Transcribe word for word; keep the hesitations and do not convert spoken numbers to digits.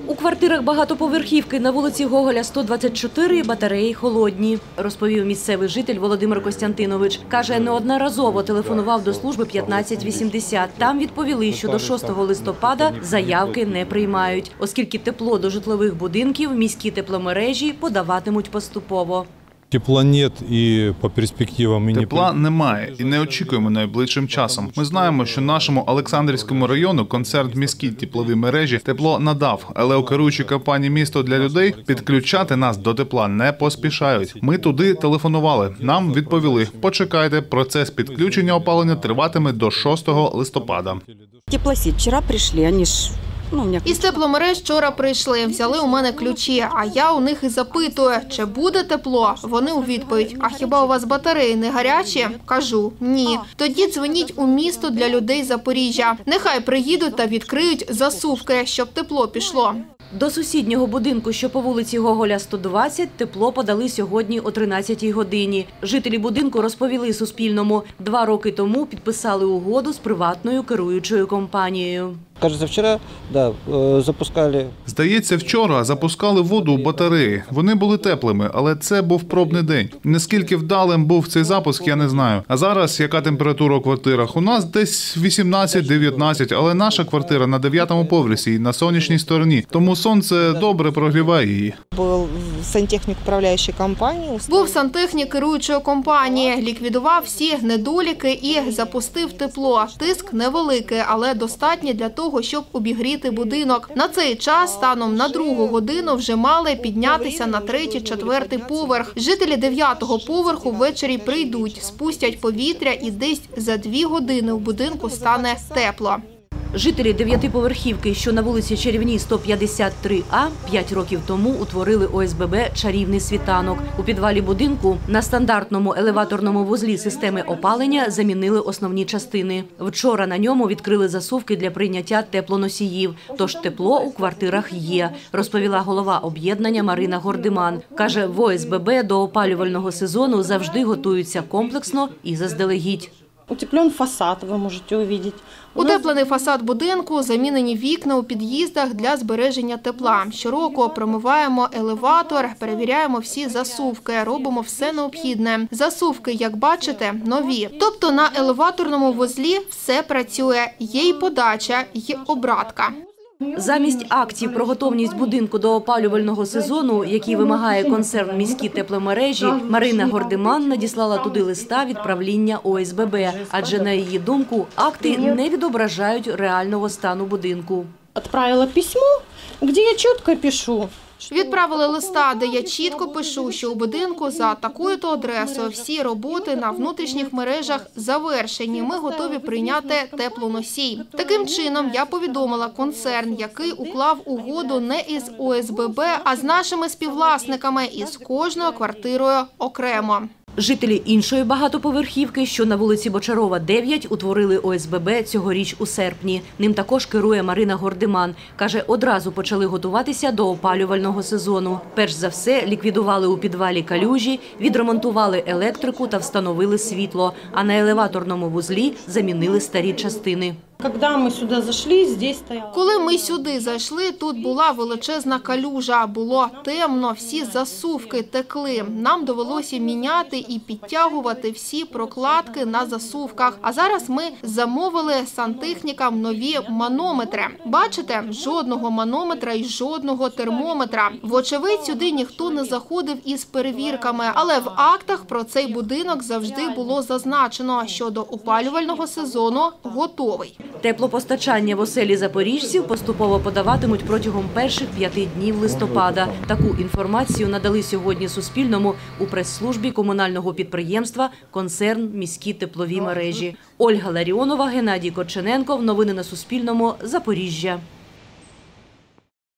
У квартирах багатоповерхівки на вулиці Гоголя, сто двадцять чотири, батареї холодні, розповів місцевий житель Володимир Костянтинович. Каже, неодноразово телефонував до служби п'ятнадцять вісімдесят. Там відповіли, що до шостого листопада заявки не приймають, оскільки тепло до житлових будинків міські тепломережі подаватимуть поступово. Тепла нет і по перспективам. Тепла немає і не очікуємо найближчим часом. Ми знаємо, що нашому Олександрівському району концерн «Міські теплові мережі» тепло надав, але у керуючій компанії «Місто для людей» підключати нас до тепла не поспішають. Ми туди телефонували. Нам відповіли: почекайте, процес підключення опалення триватиме до шостого листопада. Теплосеть вчора прийшли, вони ж... Із тепломереж вчора прийшли, взяли у мене ключі, а я у них і запитую, чи буде тепло. Вони у відповідь: а хіба у вас батареї не гарячі? Кажу: ні. Тоді дзвоніть у місто для людей Запоріжжя. Нехай приїдуть та відкриють засувки, щоб тепло пішло. До сусіднього будинку, що по вулиці Гоголя, сто двадцять, тепло подали сьогодні о тринадцятій годині. Жителі будинку розповіли Суспільному, два роки тому підписали угоду з приватною керуючою компанією. Кажется, вчора, да, запускали. Здається, вчора запускали воду у батареї. Вони були теплими, але це був пробний день. Наскільки вдалим був цей запуск, я не знаю. А зараз яка температура у квартирах? У нас десь вісімнадцять-дев'ятнадцять, але наша квартира на дев'ятому поверсі і на сонячній стороні. Тому сонце добре прогріває її. Був сантехнік управляючої компанії. Був сантехнік керуючої компанії, ліквідував всі недоліки і запустив тепло. Тиск невеликий, але достатній для того, щоб обігріти будинок. На цей час, станом на другу годину, вже мали піднятися на третій, четвертий поверх. Жителі дев'ятого поверху ввечері прийдуть, спустять повітря і десь за дві години в будинку стане тепло. Жителі дев'ятиповерхівки, що на вулиці Чарівній, сто п'ятдесят три А, п'ять років тому утворили О С Б Б «Чарівний світанок». У підвалі будинку на стандартному елеваторному вузлі системи опалення замінили основні частини. Вчора на ньому відкрили засувки для прийняття теплоносіїв. Тож тепло у квартирах є, розповіла голова об'єднання Марина Гордиман. Каже, в О С Б Б до опалювального сезону завжди готуються комплексно і заздалегідь. Утеплен фасад, ви можете побачити. Утеплений фасад будинку, замінені вікна у під'їздах для збереження тепла. Щороку промиваємо елеватор, перевіряємо всі засувки, робимо все необхідне. Засувки, як бачите, нові. Тобто на елеваторному вузлі все працює, є й подача, й обратка. Замість актів про готовність будинку до опалювального сезону, який вимагає концерн «Міські тепломережі», Марина Гордиман надіслала туди листа відправління О С Б Б, адже, на її думку, акти не відображають реального стану будинку. Відправила письмо, де я чітко пишу. Відправили листа, де я чітко пишу, що у будинку за такою-то адресою всі роботи на внутрішніх мережах завершені. Ми готові прийняти теплоносій. Таким чином, я повідомила концерн, який уклав угоду не із О С Б Б, а з нашими співвласниками і з кожною квартирою окремо. Жителі іншої багатоповерхівки, що на вулиці Бочарова, дев'ять, утворили О С Б Б цьогоріч у серпні. Ним також керує Марина Гордиман. Каже, одразу почали готуватися до опалювального сезону. Перш за все, ліквідували у підвалі калюжі, відремонтували електрику та встановили світло. А на елеваторному вузлі замінили старі частини. Коли ми сюди зайшли, тут була величезна калюжа, було темно, всі засувки текли. Нам довелося міняти і підтягувати всі прокладки на засувках. А зараз ми замовили сантехнікам нові манометри. Бачите, жодного манометра і жодного термометра. Вочевидь, сюди ніхто не заходив із перевірками, але в актах про цей будинок завжди було зазначено, що до опалювального сезону готовий. Теплопостачання в оселі запоріжців поступово подаватимуть протягом перших п'яти днів листопада. Таку інформацію надали сьогодні Суспільному у прес-службі комунального підприємства «Концерн «Міські теплові мережі». Ольга Ларіонова, Геннадій Корчененков. Новини на Суспільному. Запоріжжя.